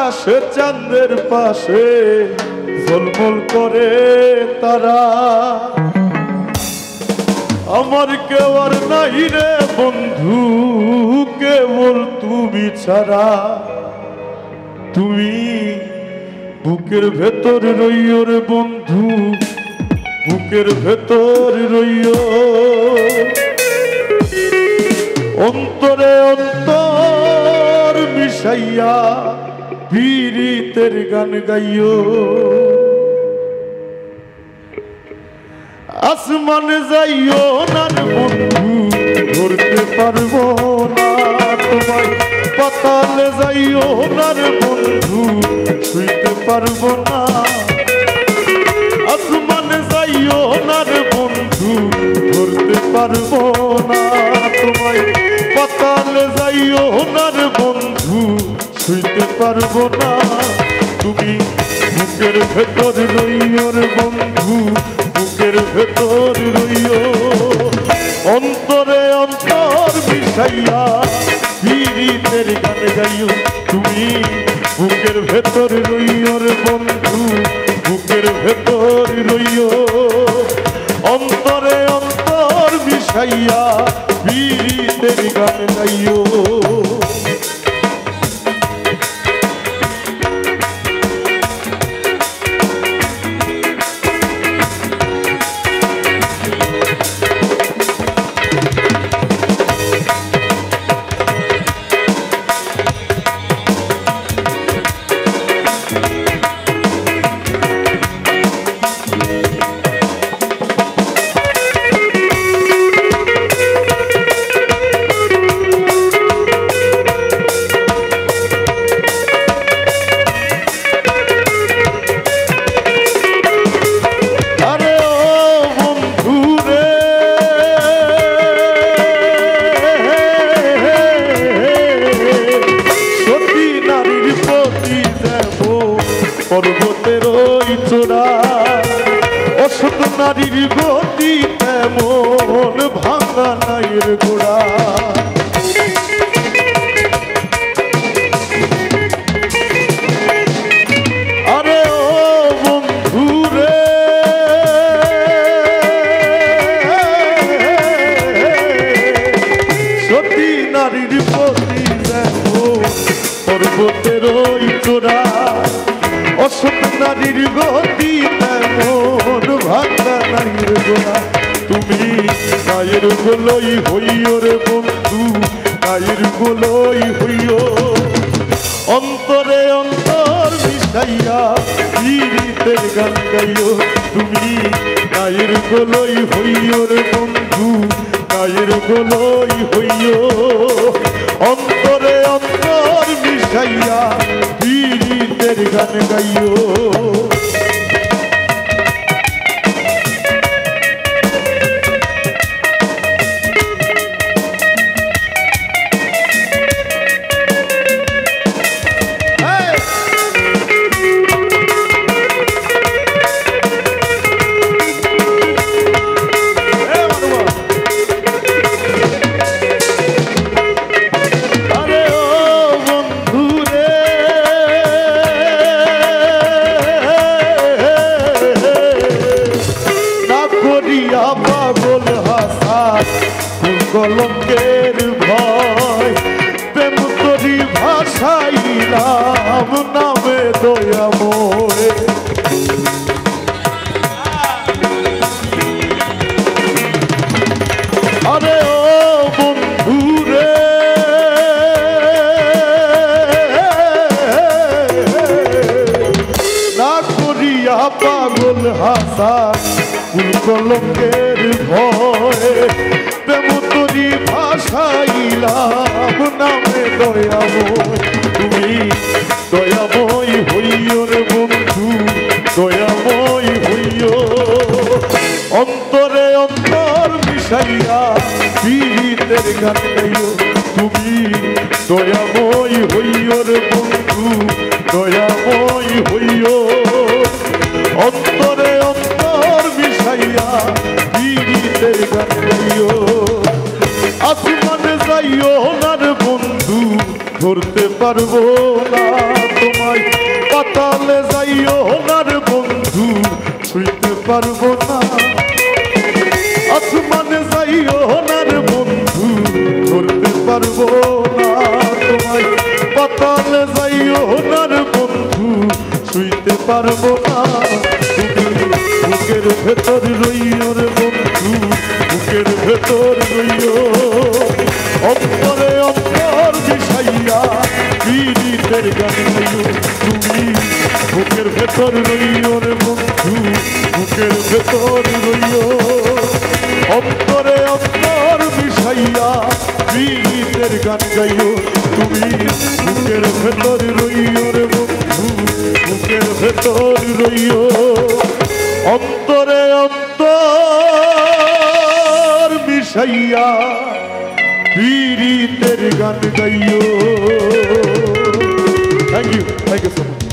আকাশে চাঁদের পাশে ঝলমল করে তারা। আমার কেউ আর নাই রে বন্ধু, কেবল তুমি ছাড়া। তুমি বুকের ভেতর রইও রে বন্ধু, বুকের ভেতর রইও। অন্তরে অন্তর মিশাইয়া পীড়িতের গান গাইও। আসমানে যাইও না বন্ধু, ধরতে পারবো না তোমায়। পাতালে যাইও না বন্ধু, শুইতে পারবো না। আসমানে যাইও না বন্ধু, ধরতে পারবো না তোমায়। পাতালে যাইও না বন্ধু, শুইতে পারবো না। তুমি বুকের ভেতর রইও রে বন্ধু, বুকের ভেতর রইও। অন্তরে অন্তর মিশাইয়া পীড়িতের গান গাইও। তুমি বুকের ভেতর রইও রে বন্ধু, বুকের ভেতর রইও। অন্তরে অন্তর মিশাইয়া পীড়িতের গান গাইও। পর্বতের ওই চূড়া অসৎ নারীর গতি তেমন ভাঙা নাইয়ের গোড়া। আরে ও বন্ধু রে, সতী নারীর গতি তেমন পর্বতের ওই চূড়া অসৎ নারীর গতি তেমন ভাঙা নাইয়ের গোড়া। তুমি গায়ের গোলই হইও রে বন্ধু, গায়ের গোলই হইও। অন্তরে অন্তর মিশাইয়া পীড়িতের গান গাইও। তুমি গায়ের গোলই হইও রে বন্ধু, গায়ের গোলই হইও। অন্তরে অন্তর মিশাইয়া পীড়িতের গান গাইও। পাগল হাসান কলঙ্কের ভয় প্রেম তরি ভাষাইলাম নামে দয়াময়। আরে ও বন্ধু রে, না করিয়া পাগল হাসান কলঙ্কের ভয় প্রেম তরি ভাষাইলাম নামে দয়াময়। তুমি দয়াময় হইও রে বন্ধু, দয়াময় হইও। অন্তরে অন্তর মিশাইয়া পীড়িতের গান গাইও। তুমি দয়াময় হইও রে বন্ধু, দয়াময় হইও। অন্তরে অন্তর মিশাইয়া পীড়িতের গান গাইও। আসমানে যাইও না রে বন্ধু, ধরতে পারবো না তোমায়। যাইও না রে বন্ধু ছুঁইতে পারবো না আসমানে যাইও না রে বন্ধু ধরতে পারবো না তোমায় পাতালে যাইও না রে বন্ধু ছুঁইতে পারবো না তুমি বুকের ভেতর রইও রে বন্ধু বুকের ভেতর রইও অন্তরে অন্তর বিষাইয়া পীড়িতের গান গাইও তুমি বুকের ভেতর রইও রে বন্ধু বুকের ভেতর রইও অন্তরে অন্তর বিষাইয়া পীড়িতের গান গাইও তুমি বুকের ভেতর রইও রে বন্ধু বুকের ভেতর রইও অন্তরে অন্তর বিষাইয়া পীড়িতের গান গাইও। Thank you so much.